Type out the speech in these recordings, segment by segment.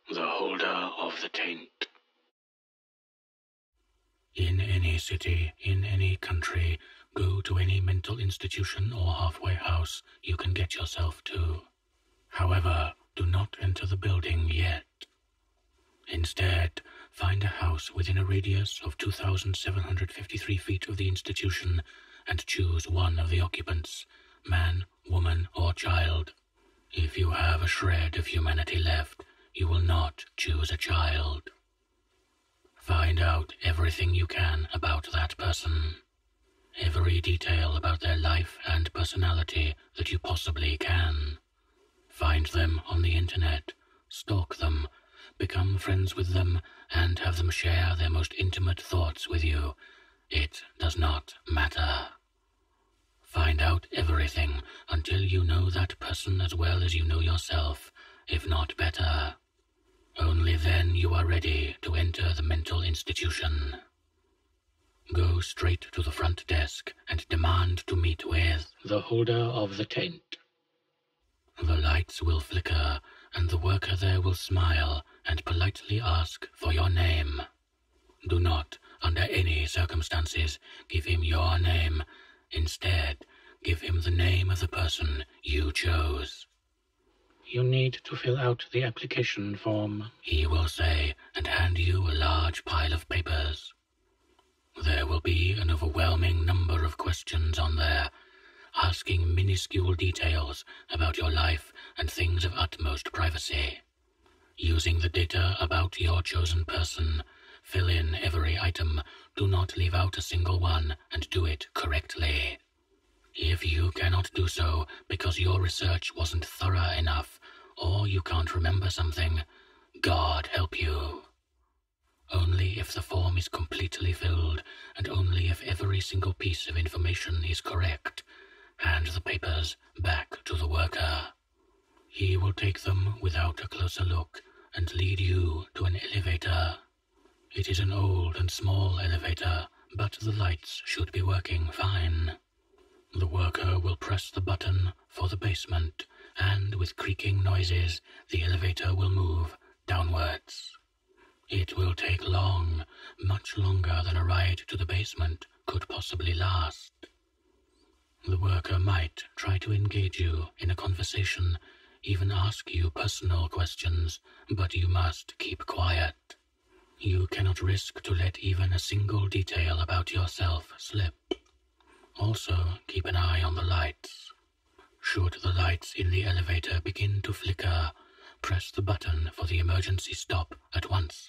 The holder of the taint. In any city, in any country, go to any mental institution or halfway house you can get yourself to. However, do not enter the building yet. Instead, find a house within a radius of 2,753 feet of the institution and choose one of the occupants, man, woman, or child. If you have a shred of humanity left, you will not choose a child. Find out everything you can about that person. Every detail about their life and personality that you possibly can. Find them on the internet, stalk them, become friends with them, and have them share their most intimate thoughts with you. It does not matter. Find out everything until you know that person as well as you know yourself, if not better. Only then you are ready to enter the mental institution. Go straight to the front desk and demand to meet with the holder of the taint. The lights will flicker, and the worker there will smile and politely ask for your name. Do not, under any circumstances, give him your name. Instead, give him the name of the person you chose. You need to fill out the application form, he will say, and hand you a large pile of papers. There will be an overwhelming number of questions on there, asking minuscule details about your life and things of utmost privacy. Using the data about your chosen person, fill in every item, do not leave out a single one, and do it correctly. If you cannot do so because your research wasn't thorough enough, or you can't remember something, God help you. Only if the form is completely filled, and only if every single piece of information is correct, hand the papers back to the worker. He will take them without a closer look and lead you to an elevator. It is an old and small elevator, but the lights should be working fine. The worker will press the button for the basement, and with creaking noises, the elevator will move downwards. It will take long, much longer than a ride to the basement could possibly last. The worker might try to engage you in a conversation, even ask you personal questions, but you must keep quiet. You cannot risk to let even a single detail about yourself slip. Also, keep an eye on the lights. Should the lights in the elevator begin to flicker, press the button for the emergency stop at once.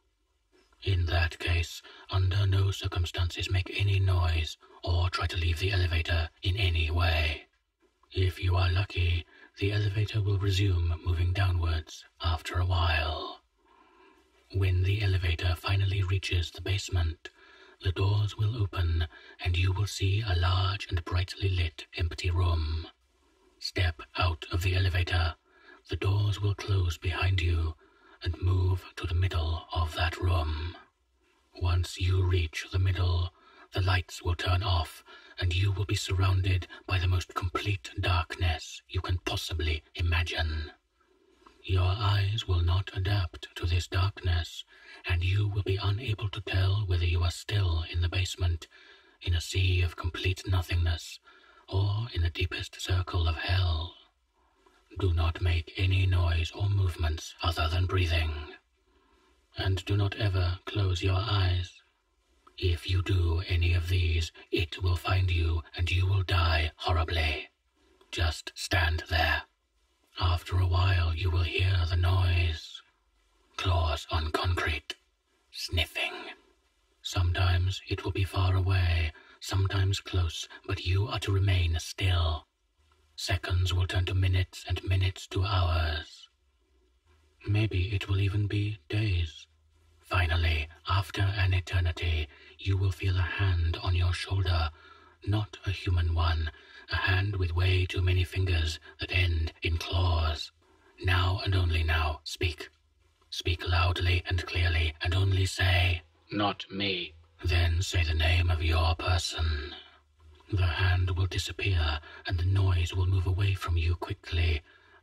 In that case, under no circumstances make any noise or try to leave the elevator in any way. If you are lucky, the elevator will resume moving downwards after a while. When the elevator finally reaches the basement, the doors will open and you will see a large and brightly lit empty room. Step out of the elevator, the doors will close behind you and move to the middle of that room. Once you reach the middle, the lights will turn off and you will be surrounded by the most complete darkness you can possibly imagine. Your eyes will not adapt to this darkness, and you will be unable to tell whether you are still in the basement, in a sea of complete nothingness, or in the deepest circle of hell. Do not make any noise or movements other than breathing. And do not ever close your eyes. If you do any of these, it will find you and you will die horribly. Just stand there. After a while you will hear the noise. Claws on concrete. Sniffing. Sometimes it will be far away, sometimes close, but you are to remain still. Seconds will turn to minutes and minutes to hours. Maybe it will even be days. Finally, after an eternity, you will feel a hand on your shoulder, not a human one, a hand with way too many fingers that end in claws. Now and only now, speak. Speak loudly and clearly, and only say, "Not me." Then say the name of your person. The hand will disappear, and the noise will move away from you quickly,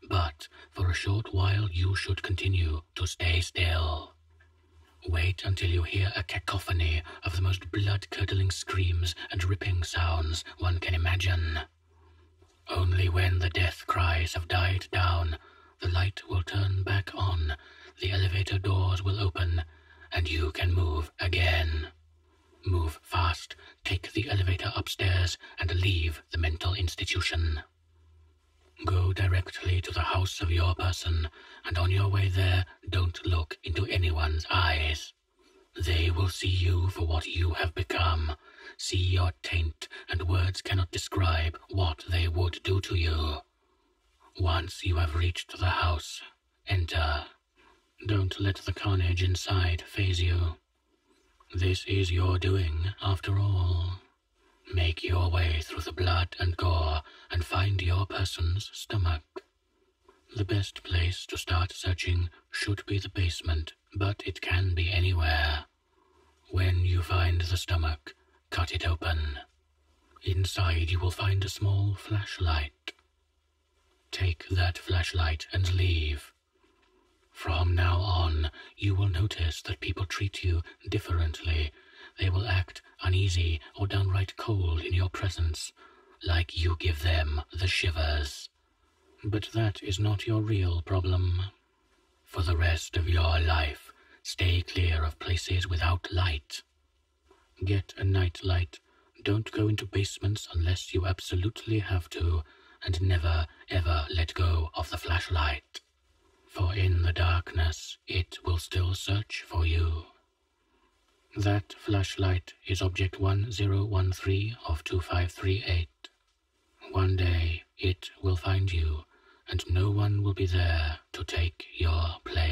but for a short while you should continue to stay still. Wait until you hear a cacophony of the most blood-curdling screams and ripping sounds one can imagine. Only when the death cries have died down, the light will turn back on, the elevator doors will open, and you can move again. Move fast, take the elevator upstairs, and leave the mental institution. Go directly to the house of your person, and on your way there, don't look into anyone's eyes. They will see you for what you have become, see your taint, and words cannot describe what they would do to you. Once you have reached the house, enter. Don't let the carnage inside faze you. This is your doing, after all. Make your way through the blood and gore and find your person's stomach. The best place to start searching should be the basement, but it can be anywhere. When you find the stomach, cut it open. Inside you will find a small flashlight. Take that flashlight and leave. From now on, you will notice that people treat you differently. They will act uneasy or downright cold in your presence, like you give them the shivers. But that is not your real problem. For the rest of your life, stay clear of places without light. Get a night light. Don't go into basements unless you absolutely have to, and never, ever let go of the flashlight. For in the darkness, it will still search for you. That flashlight is Object 1013 of 2538. One day, it will find you, and no one will be there to take your place.